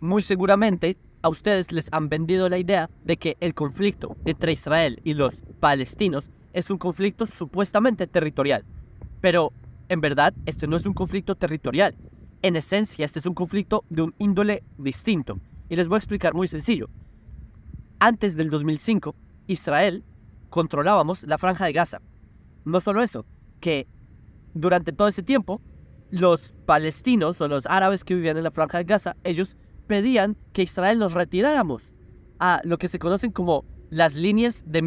Muy seguramente a ustedes les han vendido la idea de que el conflicto entre Israel y los palestinos es un conflicto supuestamente territorial. Pero en verdad este no es un conflicto territorial. En esencia este es un conflicto de un índole distinto. Y les voy a explicar muy sencillo. Antes del 2005, Israel controlábamos la Franja de Gaza. No solo eso, que durante todo ese tiempo los palestinos o los árabes que vivían en la Franja de Gaza, ellos pedían que Israel nos retiráramos a lo que se conocen como las líneas de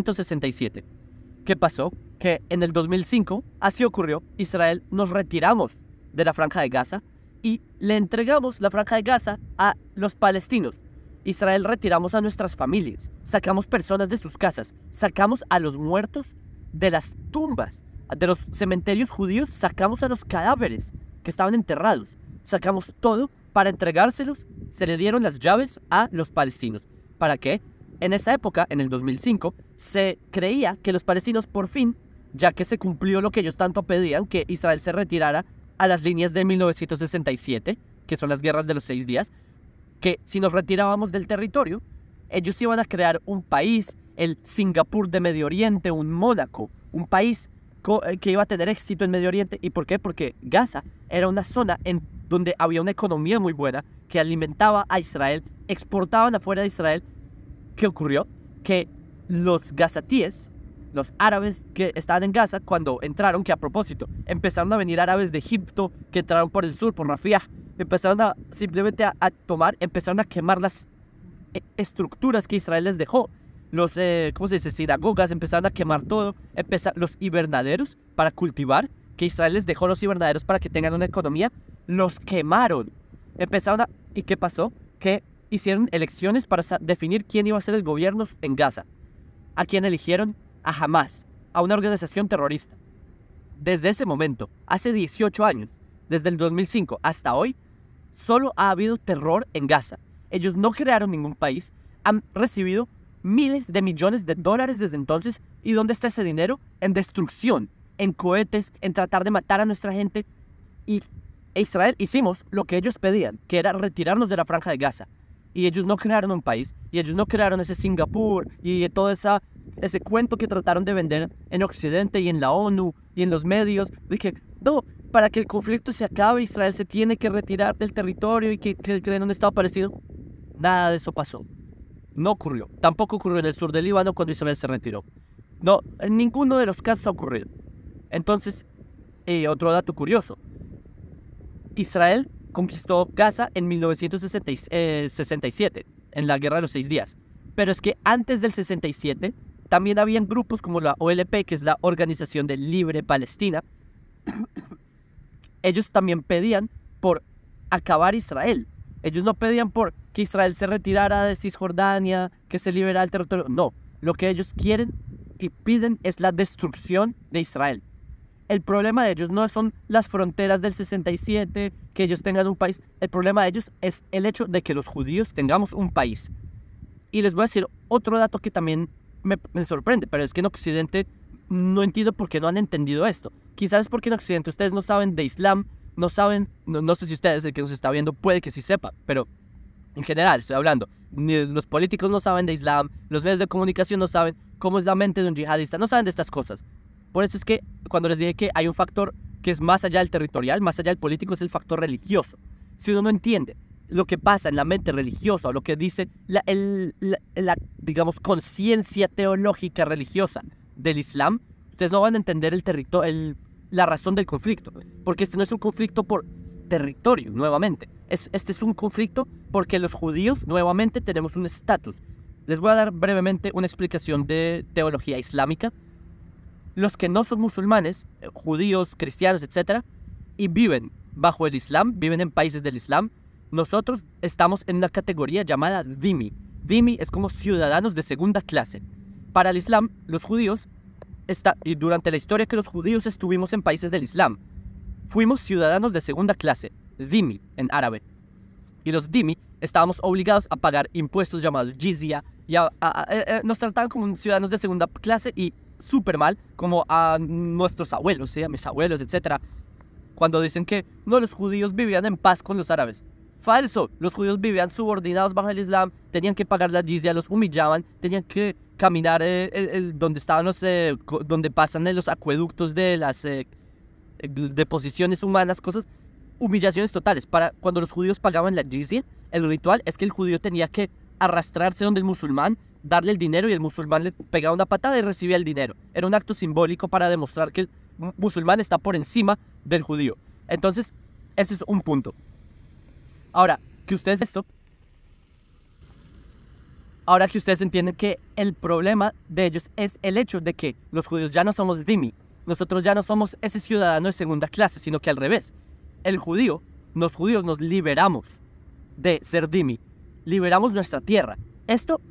1967. ¿Qué pasó? Que en el 2005, así ocurrió, Israel nos retiramos de la Franja de Gaza y le entregamos la Franja de Gaza a los palestinos. Israel retiramos a nuestras familias, sacamos personas de sus casas, sacamos a los muertos de las tumbas, de los cementerios judíos, sacamos a los cadáveres que estaban enterrados, sacamos todo para entregárselos, se le dieron las llaves a los palestinos. ¿Para qué? En esa época, en el 2005, se creía que los palestinos por fin, ya que se cumplió lo que ellos tanto pedían, que Israel se retirara a las líneas de 1967, que son las guerras de los 6 días, que si nos retirábamos del territorio, ellos iban a crear un país, el Singapur de Medio Oriente, un Mónaco, un país que iba a tener éxito en Medio Oriente. ¿Y por qué? Porque Gaza era una zona en donde había una economía muy buena que alimentaba a Israel, exportaban afuera de Israel. ¿Qué ocurrió? Que los gazatíes, los árabes que estaban en Gaza, cuando entraron, que a propósito, empezaron a venir árabes de Egipto, que entraron por el sur, por Rafah, empezaron a simplemente a tomar, empezaron a quemar las estructuras que Israel les dejó. Los, ¿cómo se dice? Sinagogas, empezaron a quemar todo, los invernaderos para cultivar, que Israel les dejó los invernaderos para que tengan una economía, los quemaron. Empezaron a... ¿Y qué pasó? Que hicieron elecciones para definir quién iba a ser el gobierno en Gaza. ¿A quién eligieron? A Hamas, a una organización terrorista. Desde ese momento, hace 18 años, desde el 2005 hasta hoy, solo ha habido terror en Gaza. Ellos no crearon ningún país, han recibido miles de millones de dólares desde entonces. ¿Y dónde está ese dinero? En destrucción, en cohetes, en tratar de matar a nuestra gente. Y Israel hicimos lo que ellos pedían, que era retirarnos de la Franja de Gaza. Y ellos no crearon un país, y ellos no crearon ese Singapur, y todo ese cuento que trataron de vender en Occidente y en la ONU y en los medios. Dije, no, para que el conflicto se acabe, Israel se tiene que retirar del territorio y que creen un Estado palestino. Nada de eso pasó. No ocurrió. Tampoco ocurrió en el sur del Líbano cuando Israel se retiró. No, en ninguno de los casos ha ocurrido. Entonces, otro dato curioso. Israel conquistó Gaza en 1967, en la Guerra de los 6 días. Pero es que antes del 67, también habían grupos como la OLP, que es la Organización de Libre Palestina. Ellos también pedían por acabar Israel. Ellos no pedían por que Israel se retirara de Cisjordania, que se liberara el territorio. No, lo que ellos quieren y piden es la destrucción de Israel. El problema de ellos no son las fronteras del 67, que ellos tengan un país. El problema de ellos es el hecho de que los judíos tengamos un país. Y les voy a decir otro dato que también me sorprende, pero es que en Occidente no entiendo por qué no han entendido esto. Quizás es porque en Occidente ustedes no saben de Islam, no saben, no sé si ustedes, el que nos está viendo, puede que sí sepa, pero en general estoy hablando. Ni los políticos no saben de Islam, los medios de comunicación no saben cómo es la mente de un yihadista, no saben de estas cosas. Por eso es que cuando les dije que hay un factor que es más allá del territorial, más allá del político, es el factor religioso. Si uno no entiende lo que pasa en la mente religiosa, o lo que dice la digamos, conciencia teológica religiosa del Islam, ustedes no van a entender la razón del conflicto. Porque este no es un conflicto por territorio, nuevamente. Este es un conflicto porque los judíos, nuevamente, tenemos un estatus. Les voy a dar brevemente una explicación de teología islámica. Los que no son musulmanes, judíos, cristianos, etc., y viven bajo el Islam, viven en países del Islam, nosotros estamos en una categoría llamada dhimmi. Dhimmi es como ciudadanos de segunda clase. Para el Islam, los judíos, y durante la historia que los judíos estuvimos en países del Islam, fuimos ciudadanos de segunda clase, dhimmi en árabe. Y los dhimmi estábamos obligados a pagar impuestos llamados jizya, y nos trataban como ciudadanos de segunda clase y súper mal, como a nuestros abuelos, a mis abuelos, etc. Cuando dicen que no, los judíos vivían en paz con los árabes. Falso. Los judíos vivían subordinados bajo el Islam, tenían que pagar la jizya, los humillaban, tenían que caminar donde estaban donde pasan los acueductos de las deposiciones humanas, cosas, humillaciones totales. Cuando los judíos pagaban la jizya, el ritual es que el judío tenía que arrastrarse donde el musulmán, darle el dinero y el musulmán le pegaba una patada y recibía el dinero. Era un acto simbólico para demostrar que el musulmán está por encima del judío. Entonces, ese es un punto. Ahora que ustedes entienden que el problema de ellos es el hecho de que los judíos ya no somos dhimmi. Nosotros ya no somos ese ciudadano de segunda clase, sino que al revés. Los judíos nos liberamos de ser dhimmi. Liberamos nuestra tierra. Esto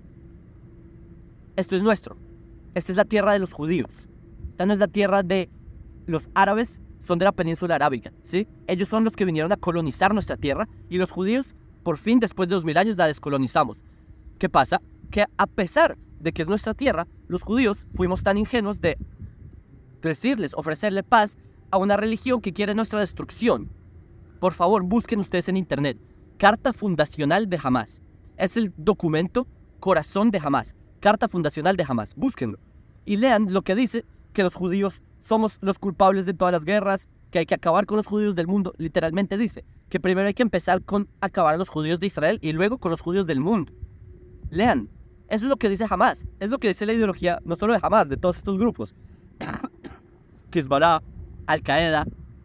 es nuestro. Esta es la tierra de los judíos. Esta no es la tierra de los árabes, son de la península arábiga, ¿sí? Ellos son los que vinieron a colonizar nuestra tierra y los judíos, por fin, después de 2000 años, la descolonizamos. ¿Qué pasa? Que a pesar de que es nuestra tierra, los judíos fuimos tan ingenuos de ofrecerle paz a una religión que quiere nuestra destrucción. Por favor, busquen ustedes en internet. Carta Fundacional de Hamás. Es el documento corazón de Hamás. Carta Fundacional de Hamás. Búsquenlo. Y lean lo que dice que los judíos somos los culpables de todas las guerras, que hay que acabar con los judíos del mundo. Literalmente dice que primero hay que empezar con acabar a los judíos de Israel y luego con los judíos del mundo. Lean. Eso es lo que dice Hamás. Es lo que dice la ideología, no solo de Hamás, de todos estos grupos. Hezbollah, Al-Qaeda,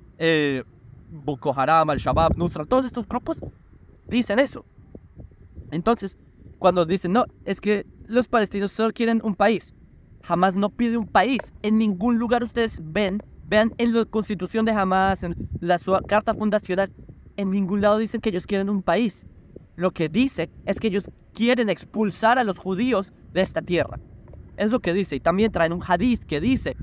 Boko Haram, Al-Shabaab, Nusra, todos estos grupos dicen eso. Entonces, cuando dicen, no, es que los palestinos solo quieren un país. Hamás no pide un país. En ningún lugar ustedes vean en la constitución de Hamás, en la carta fundacional, en ningún lado dicen que ellos quieren un país. Lo que dice es que ellos quieren expulsar a los judíos de esta tierra. Es lo que dice. Y también traen un hadith que dice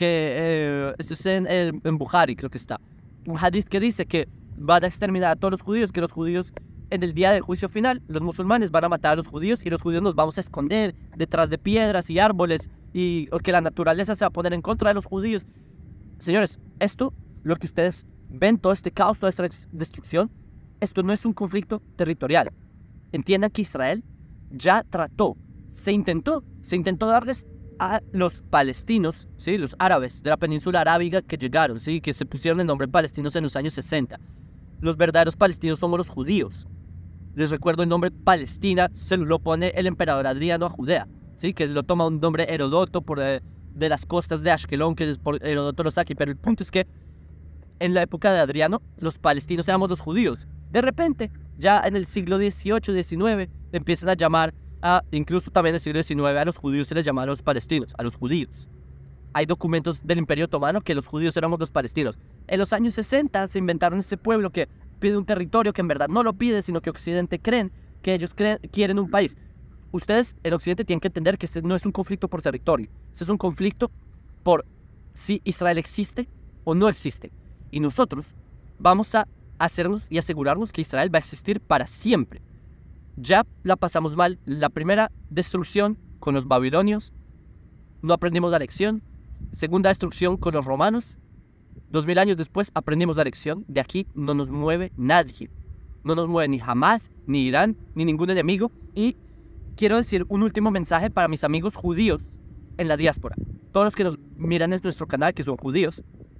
que, esto es en Bukhari, creo que está. Un hadith que dice que van a exterminar a todos los judíos, que los judíos en el día del juicio final, los musulmanes van a matar a los judíos y los judíos nos vamos a esconder detrás de piedras y árboles y que la naturaleza se va a poner en contra de los judíos. Señores, esto, lo que ustedes ven, todo este caos, toda esta destrucción, esto no es un conflicto territorial. Entiendan que Israel ya se intentó darles a los palestinos, ¿sí? Los árabes de la península arábiga que llegaron, ¿sí? Que se pusieron el nombre palestinos en los años 60. Los verdaderos palestinos somos los judíos. Les recuerdo, el nombre Palestina se lo pone el emperador Adriano a Judea, ¿sí? Que lo toma un nombre Heródoto de las costas de Ashkelon, que por Heródoto lo saca. Pero el punto es que en la época de Adriano, los palestinos éramos los judíos. De repente, ya en el siglo XVIII, XIX, empiezan a llamar incluso también en el siglo XIX, a los judíos se les llama a los palestinos, a los judíos. Hay documentos del Imperio Otomano que los judíos éramos los palestinos. En los años 60 se inventaron ese pueblo que pide un territorio que en verdad no lo pide, sino que Occidente creen que ellos quieren un país. Ustedes en Occidente tienen que entender que este no es un conflicto por territorio. Este es un conflicto por si Israel existe o no existe. Y nosotros vamos a hacernos y asegurarnos que Israel va a existir para siempre. Ya la pasamos mal. La primera destrucción con los babilonios, no aprendimos la lección. Segunda destrucción con los romanos. 2000 años después aprendimos la lección. De aquí no nos mueve nadie. No nos mueve ni Hamás, ni Irán, ni ningún enemigo. Y quiero decir un último mensaje para mis amigos judíos en la diáspora. Todos los que nos miran en nuestro canal que son judíos.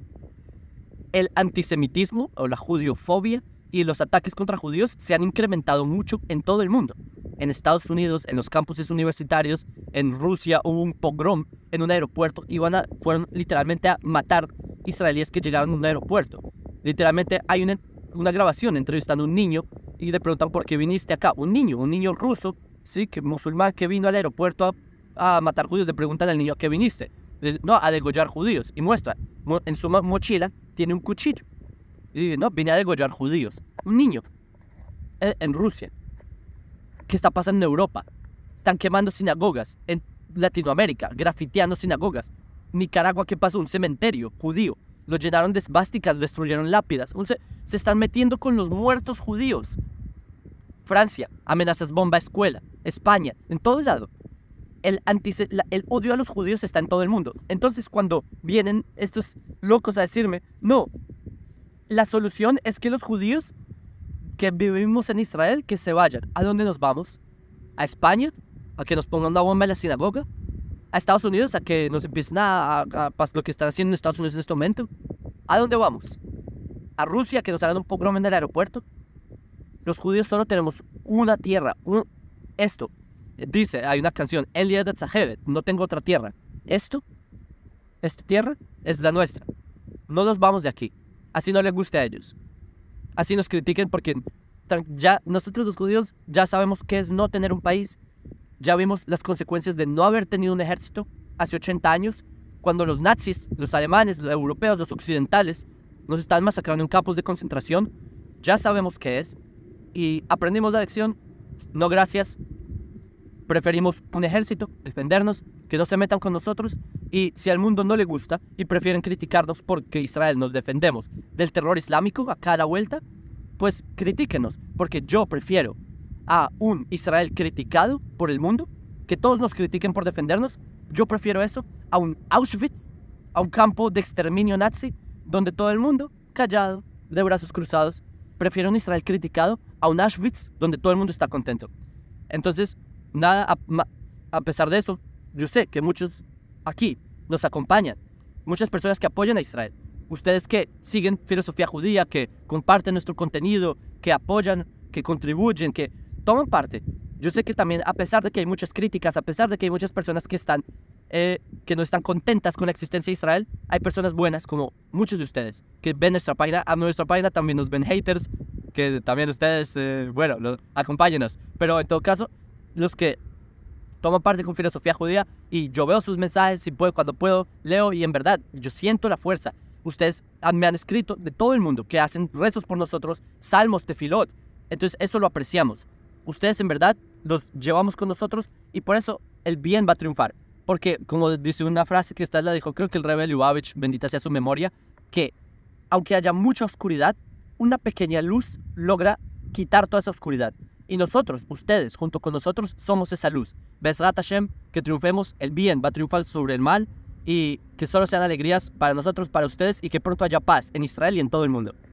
El antisemitismo o la judiofobia y los ataques contra judíos se han incrementado mucho en todo el mundo. En Estados Unidos, en los campuses universitarios, en Rusia hubo un pogrom en un aeropuerto y fueron literalmente a matar israelíes que llegaron a un aeropuerto. Literalmente hay una grabación entrevistando a un niño y le preguntan por qué viniste acá. Un niño ruso, sí, que musulmán que vino al aeropuerto a matar judíos. Le preguntan al niño a qué viniste. No, a degollar judíos. Y muestra, en su mochila tiene un cuchillo. Y dice, no, vine a degollar judíos. Un niño en Rusia. ¿Qué está pasando en Europa? Están quemando sinagogas. En Latinoamérica, grafiteando sinagogas. Nicaragua, ¿qué pasó? Un cementerio judío. Lo llenaron de esvásticas, destruyeron lápidas. Se están metiendo con los muertos judíos. Francia, amenazas bomba a escuela. España, en todo lado. El odio a los judíos está en todo el mundo. Entonces, cuando vienen estos locos a decirme, no, la solución es que los judíos que vivimos en Israel que se vayan. ¿A dónde nos vamos? ¿A España? ¿A que nos pongan una bomba en la sinagoga? ¿A Estados Unidos? ¿A que nos empiecen a lo que están haciendo en Estados Unidos en este momento? ¿A dónde vamos? ¿A Rusia? ¿Que nos hagan un pogrom en el aeropuerto? Los judíos solo tenemos una tierra. Esto. Dice, hay una canción, no tengo otra tierra. Esta tierra es la nuestra. No nos vamos de aquí. Así no les guste a ellos. Así nos critiquen porque ya nosotros los judíos ya sabemos qué es no tener un país. Ya vimos las consecuencias de no haber tenido un ejército hace 80 años, cuando los nazis, los alemanes, los europeos, los occidentales, nos estaban masacrando en campos de concentración. Ya sabemos qué es y aprendimos la lección. No gracias. Preferimos un ejército, defendernos, que no se metan con nosotros. Y si al mundo no le gusta y prefieren criticarnos porque Israel nos defendemos del terror islámico a cada vuelta, pues critíquenos, porque yo prefiero a un Israel criticado por el mundo, que todos nos critiquen por defendernos. Yo prefiero eso a un Auschwitz, a un campo de exterminio nazi, donde todo el mundo callado, de brazos cruzados. Prefiero un Israel criticado a un Auschwitz, donde todo el mundo está contento. Entonces, nada, a pesar de eso, yo sé que muchos aquí nos acompañan, muchas personas que apoyan a Israel. Ustedes que siguen filosofía judía, que comparten nuestro contenido, que apoyan, que contribuyen, que toman parte. Yo sé que también, a pesar de que hay muchas críticas, a pesar de que hay muchas personas que no están contentas con la existencia de Israel, hay personas buenas como muchos de ustedes que ven nuestra página. A nuestra página también nos ven haters, que también ustedes, acompáñenos. Pero en todo caso, los que toman parte con filosofía judía, y yo veo sus mensajes, si puedo, cuando puedo, leo, y en verdad, yo siento la fuerza. Ustedes me han escrito de todo el mundo que hacen rezos por nosotros, salmos, tefilot. Entonces eso lo apreciamos. Ustedes en verdad los llevamos con nosotros y por eso el bien va a triunfar. Porque como dice una frase que usted la dijo, creo que el Rebbe Lubavitch, bendita sea su memoria, que aunque haya mucha oscuridad, una pequeña luz logra quitar toda esa oscuridad. Y nosotros, ustedes, junto con nosotros, somos esa luz. Bezrat Hashem, que triunfemos, el bien va a triunfar sobre el mal y que solo sean alegrías para nosotros, para ustedes y que pronto haya paz en Israel y en todo el mundo.